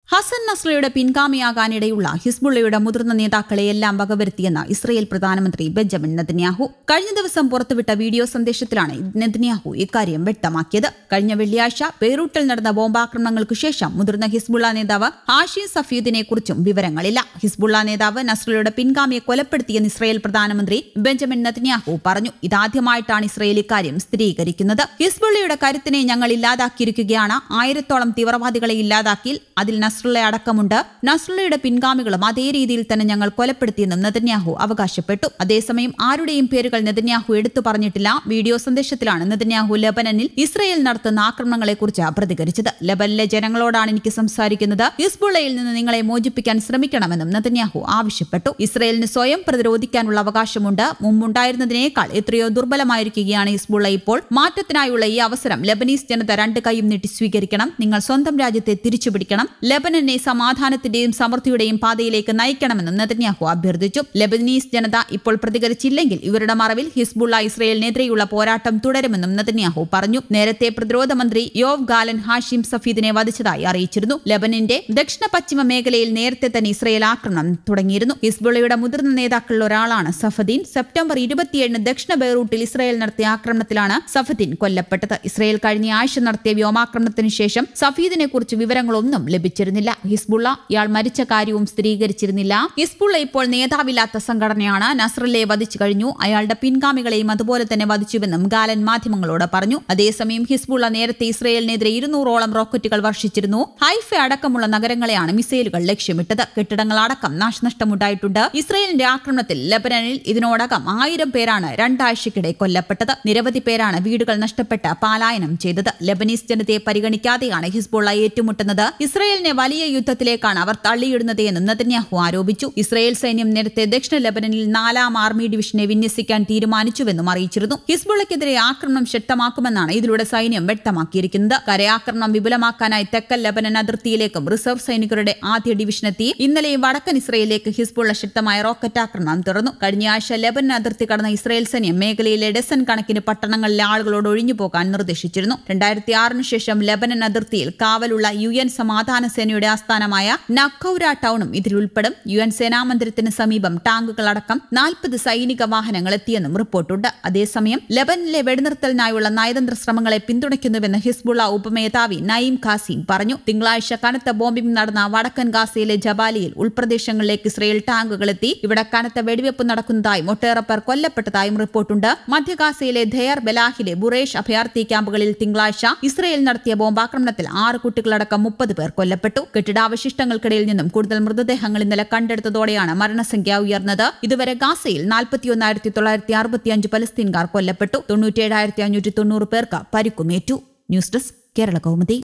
ഹസൻ നസ്രയുടെ പിൻഗാമിയാകാനിടയുള്ള ഹിസ്ബുള്ളയുടെ മുതിർന്ന നേതാക്കളെയെല്ലാം വകവരുത്തിയെന്ന് ഇസ്രയേൽ പ്രധാനമന്ത്രി ബെഞ്ചമിൻ നെതന്യാഹു. കഴിഞ്ഞ ദിവസം പുറത്തുവിട്ട വീഡിയോ സന്ദേശത്തിലാണ് നെതന്യാഹു ഇക്കാര്യം വ്യക്തമാക്കിയത്. കഴിഞ്ഞ വെള്ളിയാഴ്ച ബെയ്റൂട്ടിൽ നടന്ന ബോംബാക്രമണങ്ങൾക്ക് ശേഷം മുതിർന്ന ഹിസ്ബുള്ള നേതാവ് ഹാഷിം സഫീദിനെ കുറിച്ചും വിവരങ്ങളില്ല. ഹിസ്ബുള്ള നേതാവ് നസ്രയുടെ പിൻഗാമിയെ കൊലപ്പെടുത്തിയെന്ന് ഇസ്രയേൽ പ്രധാനമന്ത്രി ബെഞ്ചമിൻ നെതന്യാഹു പറഞ്ഞു. ഇതാദ്യമായിട്ടാണ് ഇസ്രയേൽ ഇക്കാര്യം സ്ഥിരീകരിക്കുന്നത്. ഹിസ്ബുള്ളയുടെ കരുത്തിനെ ഞങ്ങൾ ഇല്ലാതാക്കിയിരിക്കുകയാണ്. 1000-ഓളം തീവ്രവാദികളെ ഇല്ലാതാക്കി. അതിൽ നസ്രുള്ള അടക്കമുണ്ട്. നസ്രുള്ളയുടെ പിൻഗാമികളും അതേ രീതിയിൽ തന്നെ ഞങ്ങൾ കൊലപ്പെടുത്തിയെന്നും നെതന്യാഹു അവകാശപ്പെട്ടു. അതേസമയം ആരുടെയും പേരുകൾ നെതന്യാഹു എടുത്തു പറഞ്ഞിട്ടില്ല. വീഡിയോ സന്ദേശത്തിലാണ് നെതന്യാഹു ലബനനിൽ ഇസ്രയേൽ നടത്തുന്ന ആക്രമണങ്ങളെക്കുറിച്ച് പ്രതികരിച്ചത്. ലബനിലെ ജനങ്ങളോടാണ് എനിക്ക് സംസാരിക്കുന്നത്. ഹിസ്ബുള്ളയിൽ നിന്ന് നിങ്ങളെ മോചിപ്പിക്കാൻ ശ്രമിക്കണമെന്നും നെതന്യാഹു ആവശ്യപ്പെട്ടു. ഇസ്രയേലിന് സ്വയം പ്രതിരോധിക്കാനുള്ള അവകാശമുണ്ട്. മുമ്പുണ്ടായിരുന്നതിനേക്കാൾ എത്രയോ ദുർബലമായിരിക്കുകയാണ് ഹിസ്ബുള്ള ഇപ്പോൾ. മാറ്റത്തിനായുള്ള ഈ അവസരം ലബനീസ് ജനത രണ്ട് കൈയും നീട്ടി സ്വീകരിക്കണം. നിങ്ങൾ സ്വന്തം രാജ്യത്തെ തിരിച്ചുപിടിക്കണം. ലബനനെ സമാധാനത്തിന്റെയും സമൃദ്ധിയുടെയും പാതയിലേക്ക് നയിക്കണമെന്നും നെതന്യാഹു അഭ്യർത്ഥിച്ചു. ലബനീസ് ജനത ഇപ്പോൾ പ്രതികരിച്ചില്ലെങ്കിൽ ഇവരുടെ മറവിൽ ഹിസ്ബുള്ള ഇസ്രയേലിനെതിരെയുള്ള പോരാട്ടം തുടരുമെന്നും നെതന്യാഹു പറഞ്ഞു. നേരത്തെ പ്രതിരോധ മന്ത്രി യോവ് ഗാലൻ ഹാഷിം സഫീദിനെ വധിച്ചതായി അറിയിച്ചിരുന്നു. ലബനന്റെ ദക്ഷിണ പശ്ചിമ മേഖലയിൽ നേരത്തെ തന്നെ ഇസ്രയേൽ ആക്രമണം തുടങ്ങിയിരുന്നു. ഹിസ്ബുള്ളയുടെ മുതിർന്ന നേതാക്കളിൽ ഒരാളാണ് സഫദീൻ. സെപ്റ്റംബർ 27 ദക്ഷിണ ബെയ്റൂട്ടിൽ ഇസ്രയേൽ നടത്തിയ ആക്രമണത്തിലാണ് സഫദീൻ കൊല്ലപ്പെട്ടത്. ഇസ്രയേൽ കഴിഞ്ഞ ആഴ്ച നടത്തിയ വ്യോമാക്രമണത്തിന് ശേഷം സഫീദിനെ കുറിച്ച് വിവരങ്ങളൊന്നും ലഭിച്ചിരുന്നില്ല. ഹിസ്ബുള്ള ഇയാൾ മരിച്ച കാര്യവും സ്ഥിരീകരിച്ചിരുന്നില്ല. ഹിസ്ബുള്ള ഇപ്പോൾ നേതാവില്ലാത്ത സംഘടനയാണ്. നസ്രല്ലയെ വധിച്ചു കഴിഞ്ഞു. അയാളുടെ പിൻഗാമികളെയും അതുപോലെ തന്നെ വധിച്ചുവെന്നും ഗാലൻ മാധ്യമങ്ങളോട് പറഞ്ഞു. അതേസമയം ഹിസ്ബുള്ള നേരത്തെ ഇസ്രയേലിനെതിരെ 200-ഓളം റോക്കറ്റുകൾ വർഷിച്ചിരുന്നു. ഹൈഫ അടക്കമുള്ള നഗരങ്ങളെയാണ് മിസൈലുകൾ ലക്ഷ്യമിട്ടത്. കെട്ടിടങ്ങളടക്കം നാശനഷ്ടമുണ്ടായിട്ടുണ്ട്. ഇസ്രയേലിന്റെ ആക്രമണത്തിൽ ലബനനിൽ ഇതിനോടകം 1000 പേരാണ് 2 ആഴ്ചക്കിടെ കൊല്ലപ്പെട്ടത്. നിരവധി പേരാണ് വീടുകൾ നഷ്ടപ്പെട്ട് പലായനം ചെയ്തത്. ലബനീസ് ജനതയെ പരിഗണിക്കാതെയാണ് ഹിസ്ബുള്ള ഏറ്റുമുട്ടുന്നത്. ഇസ്രയേലിനെ വലിയ യുദ്ധത്തിലേക്കാണ് അവർ തള്ളിയിടുന്നത് എന്നും നെതന്യാഹു ആരോപിച്ചു. ഇസ്രയേൽ സൈന്യം നേരത്തെ ദക്ഷിണ ലബനനിൽ 4ാം ആർമി ഡിവിഷനെ വിന്യസിക്കാൻ തീരുമാനിച്ചുവെന്നും അറിയിച്ചിരുന്നു. ഹിസ്ബുള്ളക്കെതിരെ ആക്രമണം ശക്തമാക്കുമെന്നാണ് ഇതിലൂടെ സൈന്യം വ്യക്തമാക്കിയിരിക്കുന്നത്. കരയാക്രമണം വിപുലമാക്കാനായി തെക്കൻ ലബനൻ അതിർത്തിയിലേക്കും റിസർവ് സൈനികരുടെ ആദ്യ ഡിവിഷനെത്തി. ഇന്നലെ വടക്കൻ ഇസ്രയേലിലേക്ക് ഹിസ്ബുള്ള ശക്തമായ റോക്കറ്റ് ആക്രമണം തുടർന്നു. കഴിഞ്ഞ ആഴ്ച ലബനൻ അതിർത്തി കടന്ന ഇസ്രയേൽ സൈന്യം മേഖലയിലെ ഡസൻ കണക്കിന് പട്ടണങ്ങളിലെ ആളുകളോട് ഒഴിഞ്ഞുപോകാൻ നിർദ്ദേശിച്ചിരുന്നു. 2006 ശേഷം ലബനൻ അതിർത്തിയിൽ കാവലുള്ള UN സമാധാന സേനയുടെ ആസ്ഥാനമായ നഖൌര ടൗണും ഇതിൽ ഉൾപ്പെടും. UN സേനാമന്ദിരത്തിന് സമീപം ടാങ്കുകളടക്കം 40 സൈനിക വാഹനങ്ങൾ എത്തിയെന്നും റിപ്പോർട്ടുണ്ട്. അതേസമയം ലബനിലെ വെടിനിർത്തലിനായുള്ള നയതന്ത്ര ശ്രമങ്ങളെ പിന്തുണയ്ക്കുന്നുവെന്ന് ഹിസ്ബുള്ള ഉപമേധാവി നയീം ഖാസിം പറഞ്ഞു. തിങ്കളാഴ്ച കനത്ത ബോംബിംഗ് നടന്ന വടക്കൻ ഗാസയിലെ ജബാലിയിൽ ഉൾപ്രദേശങ്ങളിലേക്ക് ഇസ്രയേൽ ടാങ്കുകൾ എത്തി. ഇവിടെ കനത്ത വെടിവെപ്പ് നടക്കുന്നതായും ഒട്ടേറെ പേർ കൊല്ലപ്പെട്ടതായും റിപ്പോർട്ടുണ്ട്. മധ്യ ഗാസയിലെ ധെയർ ബലാഹിലെ ബുറേഷ് അഭയാർത്ഥി ക്യാമ്പുകളിൽ തിങ്കളാഴ്ച ഇസ്രയേൽ നടത്തിയ ബോംബാക്രമണത്തിൽ 6 കുട്ടികളടക്കം 30 പേർ കൊല്ലപ്പെട്ടു. കെട്ടിടാവശിഷ്ടങ്ങൾക്കിടയിൽ നിന്നും കൂടുതൽ മൃതദേഹങ്ങൾ ഇന്നലെ കണ്ടെടുത്തതോടെയാണ് മരണസംഖ്യ ഉയർന്നത്. ഇതുവരെ ഗാസയിൽ 41,965 പലസ്തീൻകാർ കൊല്ലപ്പെട്ടു. 97,590 പേർക്ക് പരിക്കുമേറ്റു. News desk Kerala Kaumudi.